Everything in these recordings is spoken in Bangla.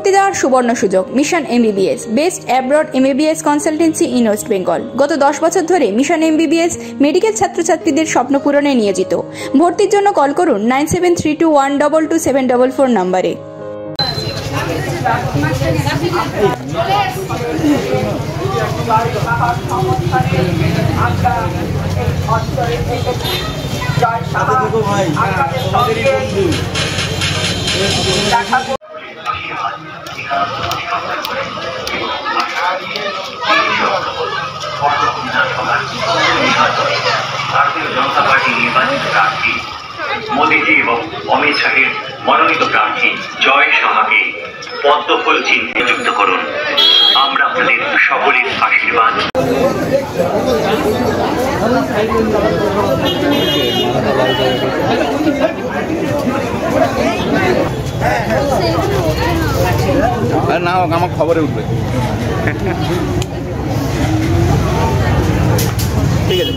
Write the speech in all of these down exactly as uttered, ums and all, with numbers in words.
ভর্তি দেওয়ার সুবর্ণ সুযোগ। Mission MBBS, best abroad MBBS consultancy in West Bengal. গত দশ বছর ধরে মিশন এমবিবিএস মেডিকেল ছাত্রছাত্রীদের স্বপ্ন পূরণে নিয়োজিত। ভর্তির জন্য কল করুন nine seven three two one double two seven double four নম্বরে। ভারতীয় জনতা পার্টি নির্বাচিত প্রার্থী মোদীজি এবং অমিত শাহের মনোনীত প্রার্থী জয় সাহাকে পদ্মফুল চিহ্নে যুক্ত করুন। আমরা আপনাদের সকলের আশীর্বাদ। না আমার খবরে উঠবে। ঠিক আছে।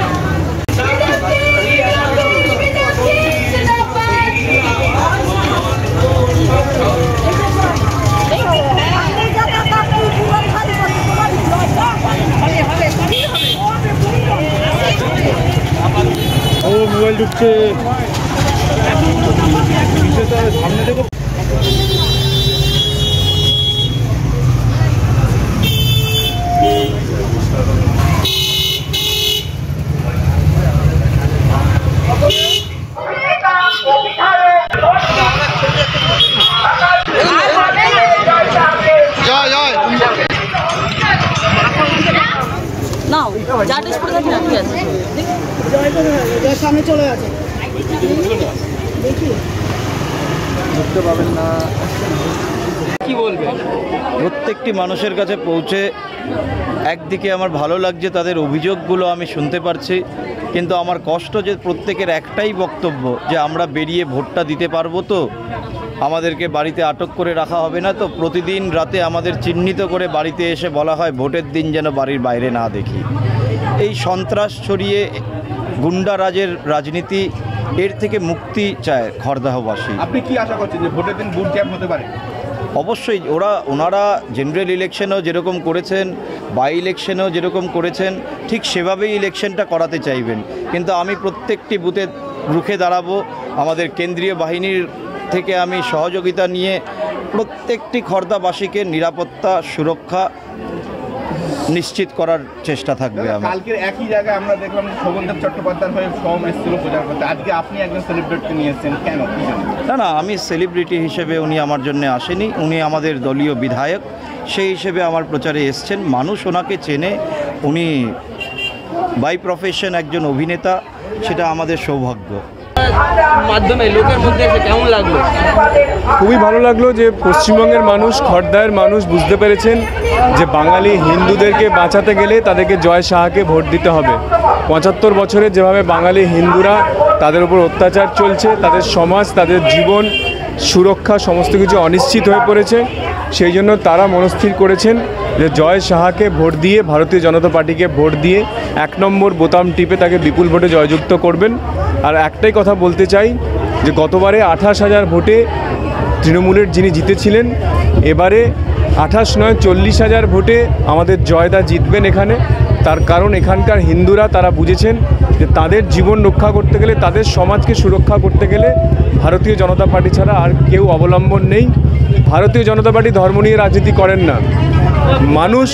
ও মোবাইল ঢুকছে সামনে দেখো। সামনে চলে আছে বুঝতে পারবেন না কি বলবেন। প্রত্যেকটি মানুষের কাছে পৌঁছে একদিকে আমার ভালো লাগছে, তাদের অভিযোগগুলো আমি শুনতে পারছি, কিন্তু আমার কষ্ট যে প্রত্যেকের একটাই বক্তব্য যে আমরা বেরিয়ে ভোটটা দিতে পারবো তো, আমাদেরকে বাড়িতে আটক করে রাখা হবে না তো। প্রতিদিন রাতে আমাদের চিহ্নিত করে বাড়িতে এসে বলা হয় ভোটের দিন যেন বাড়ির বাইরে না দেখি। এই সন্ত্রাস ছড়িয়ে গুন্ডারাজের রাজনীতি, এর থেকে মুক্তি চায় খড়দাহবাসী। আপনি কি আশা করছেন যে ভোটের দিন বুথ জ্যাম হতে পারে? অবশ্যই ওরা ওনারা জেনারেল ইলেকশনেও যেরকম করেছেন, বাই ইলেকশনেও যেরকম করেছেন, ঠিক সেভাবেই ইলেকশনটা করাতে চাইবেন। কিন্তু আমি প্রত্যেকটি বুথে রুখে দাঁড়াবো। আমাদের কেন্দ্রীয় বাহিনীর থেকে আমি সহযোগিতা নিয়ে প্রত্যেকটি খড়দাবাসীকে নিরাপত্তা সুরক্ষা নিশ্চিত করার চেষ্টা থাকবে। কালকের একই জায়গায় আমরা দেখলাম শোভনদেব চট্টোপাধ্যায় হয়ে ফর্ম এসেছিল প্রচার করতে, আজকে আপনি একজন সেলিব্রিটি নিয়ে এসেছেন কেন? না না, আমি সেলিব্রিটি হিসেবে উনি আমার জন্য আসেনি, উনি আমাদের দলীয় বিধায়ক, সেই হিসেবে আমার প্রচারে এসছেন। মানুষ ওনাকে চেনে, উনি বাই প্রফেশন একজন অভিনেতা, সেটা আমাদের সৌভাগ্য। মাধ্যমে লোকের মধ্যে এসে কেমন লাগলো? খুবই ভালো লাগলো যে পশ্চিমবঙ্গের মানুষ, খড়দায়ের মানুষ বুঝতে পেরেছেন যে বাঙালি হিন্দুদেরকে বাঁচাতে গেলে তাদেরকে জয় শাহকে ভোট দিতে হবে। পঁচাত্তর বছরে যেভাবে বাঙালি হিন্দুরা তাদের উপর অত্যাচার চলছে, তাদের সমাজ, তাদের জীবন, সুরক্ষা সমস্ত কিছু অনিশ্চিত হয়ে পড়েছে, সেই জন্য তারা মনস্থির করেছেন যে জয় শাহকে ভোট দিয়ে, ভারতীয় জনতা পার্টিকে ভোট দিয়ে এক নম্বর বোতাম টিপে তাকে বিপুল ভোটে জয়যুক্ত করবেন। আর একটাই কথা বলতে চাই যে গতবারে আঠাশ হাজার ভোটে তৃণমূলের যিনি জিতেছিলেন, এবারে আঠাশ নয় চল্লিশ হাজার ভোটে আমাদের জয়দা জিতবেন এখানে। তার কারণ এখানকার হিন্দুরা তারা বুঝেছেন যে তাদের জীবন রক্ষা করতে গেলে, তাদের সমাজকে সুরক্ষা করতে গেলে ভারতীয় জনতা পার্টি ছাড়া আর কেউ অবলম্বন নেই। ভারতীয় জনতা পার্টি ধর্ম নিয়ে রাজনীতি করেন না। মানুষ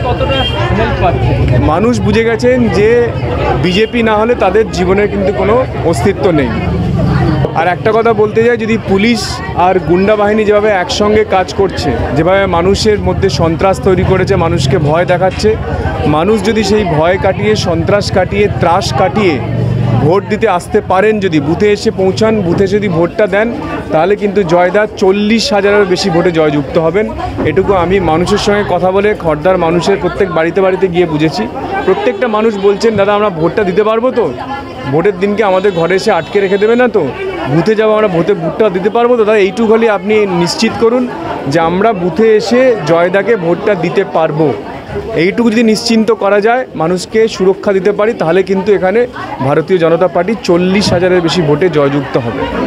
মানুষ বুঝে গেছেন যে বিজেপি না হলে তাদের জীবনের কিন্তু কোনো অস্তিত্ব নেই। আর একটা কথা বলতে চাই, যদি পুলিশ আর গুন্ডা বাহিনী যেভাবে একসঙ্গে কাজ করছে, যেভাবে মানুষের মধ্যে সন্ত্রাস তৈরি করেছে, মানুষকে ভয় দেখাচ্ছে, মানুষ যদি সেই ভয় কাটিয়ে, সন্ত্রাস কাটিয়ে, ত্রাস কাটিয়ে ভোট দিতে আসতে পারেন, যদি বুথে এসে পৌঁছান, বুথে যদি ভোটটা দেন, তাহলে কিন্তু জয়দা চল্লিশ হাজারেরও বেশি ভোটে জয়যুক্ত হবেন। এটুকু আমি মানুষের সঙ্গে কথা বলে, খড়দার মানুষের প্রত্যেক বাড়িতে বাড়িতে গিয়ে বুঝেছি। প্রত্যেকটা মানুষ বলছেন, দাদা আমরা ভোটটা দিতে পারবো তো? ভোটের দিনকে আমাদের ঘরে এসে আটকে রেখে দেবে না তো? বুথে যাবো আমরা, ভোটে ভোটটা দিতে পারবো তো? দাদা এইটুকু হলে আপনি নিশ্চিত করুন যে আমরা বুথে এসে জয়দাকে ভোটটা দিতে পারবো। এইটুকু যদি নিশ্চিন্ত করা যায়, মানুষকে সুরক্ষা দিতে পারি, তাহলে কিন্তু এখানে ভারতীয় জনতা পার্টি চল্লিশ হাজারের বেশি ভোটে জয়যুক্ত হবে।